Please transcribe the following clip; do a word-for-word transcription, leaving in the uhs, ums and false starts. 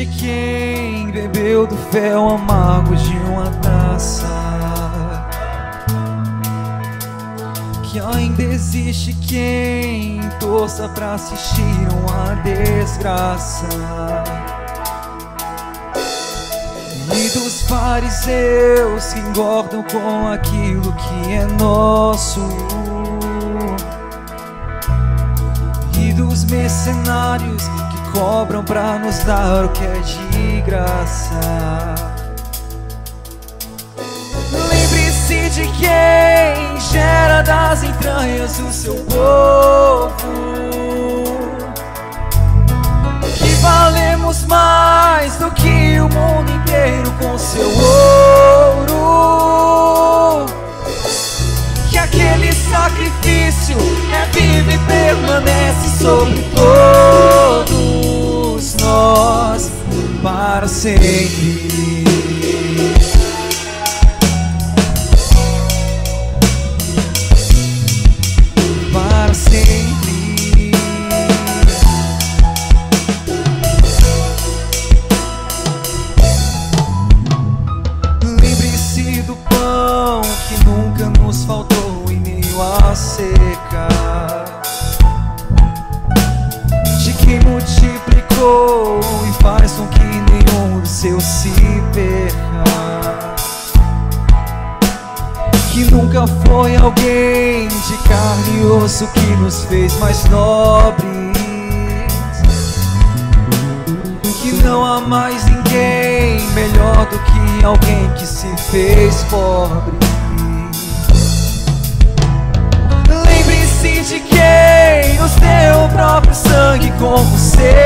de quem bebeu do fel amargo de uma taça, que ainda existe quem torça pra assistir uma desgraça. E dos fariseus que engordam com aquilo que é nosso, e dos mercenários que cobram pra nos dar o que é de graça. Lembre-se de quem gera das entranhas do seu povo, que valemos mais do que o mundo inteiro com seu ouro, que aquele sacrifício é vivo e permanece sobre todos nós para sempre. Para sempre. Lembre-se do pão que nunca nos faltou em meio à seca, de quem multiplicou e faz com que nenhum dos seus se perca, que nunca foi alguém de carne e osso que nos fez mais nobres, que não há mais ninguém melhor do que alguém que se fez pobre. Lembre-se de quem nos deu o próprio sangue como seu